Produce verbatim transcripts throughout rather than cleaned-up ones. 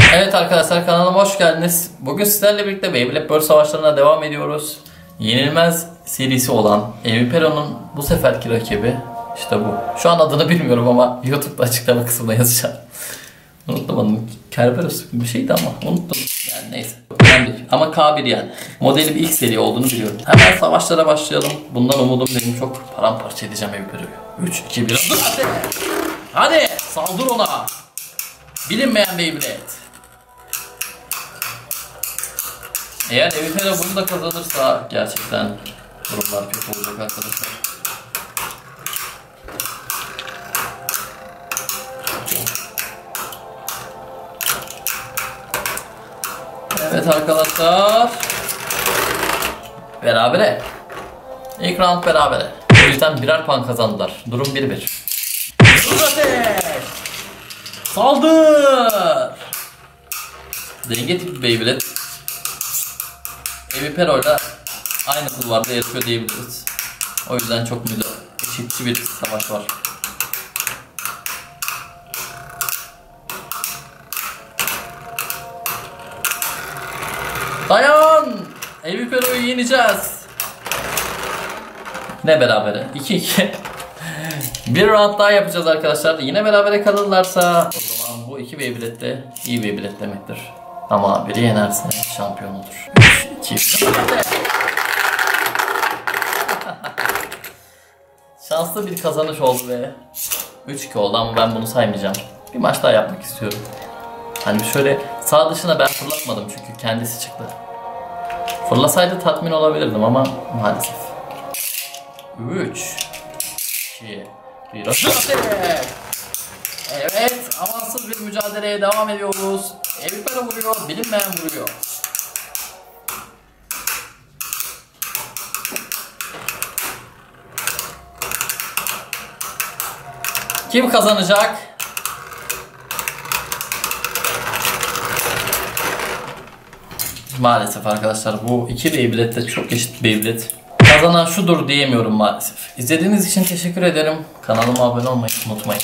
Evet arkadaşlar, kanalıma hoş geldiniz. Bugün sizlerle birlikte Beyblade World Savaşları'na devam ediyoruz. Yenilmez serisi olan Evipero'nun bu seferki rakibi işte bu. Şu an adını bilmiyorum ama YouTube'da açıklama kısmında yazacağım. Unuttum adını. Kerberos bir şeydi ama unuttum. Yani neyse. Önemli. Ama K bir yani. Modeli bir ilk seri olduğunu biliyorum. Hemen savaşlara başlayalım. Bundan umudum benim çok. Paramparça edeceğim Evipero'yu. üç, iki, bir. Dur hadi. Hadi. Saldır ona. Bilinmeyen Beyblade. Eğer Evipero bunu da kazanırsa gerçekten durumlar kötü olacak arkadaşlar. Evet arkadaşlar. Berabere. İlk round berabere. O yüzden birer puan kazandılar. Durum bir bir. Saldır! Denge tipi Beyblade. Evipero'yla aynı kulvarda yarışıyor diyebiliriz. O yüzden çok eşitçi bir savaş var. Dayan! Evipero'yu yeneceğiz. Yine berabere. iki iki. Bir round daha yapacağız arkadaşlar. Yine berabere kalırlarsa o zaman bu iki Beyblade de iyi Beyblade demektir. Ama biri yenerse şampiyon olur. üç, iki, bir. Şanslı bir kazanış oldu ve üç iki oldu ama ben bunu saymayacağım. Bir maç daha yapmak istiyorum. Hani şöyle sağ dışına ben fırlatmadım çünkü kendisi çıktı. Fırlasaydı tatmin olabilirdim ama maalesef. üç iki bir. Evet, amansız bir mücadeleye devam ediyoruz. Evipero vuruyor, bilinmeyen vuruyor. Kim kazanacak? Maalesef arkadaşlar bu iki Beyblade de çok eşit Beyblade. Kazanan şudur diyemiyorum maalesef. İzlediğiniz için teşekkür ederim. Kanalıma abone olmayı unutmayın.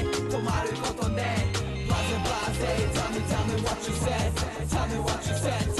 Tell me what you said.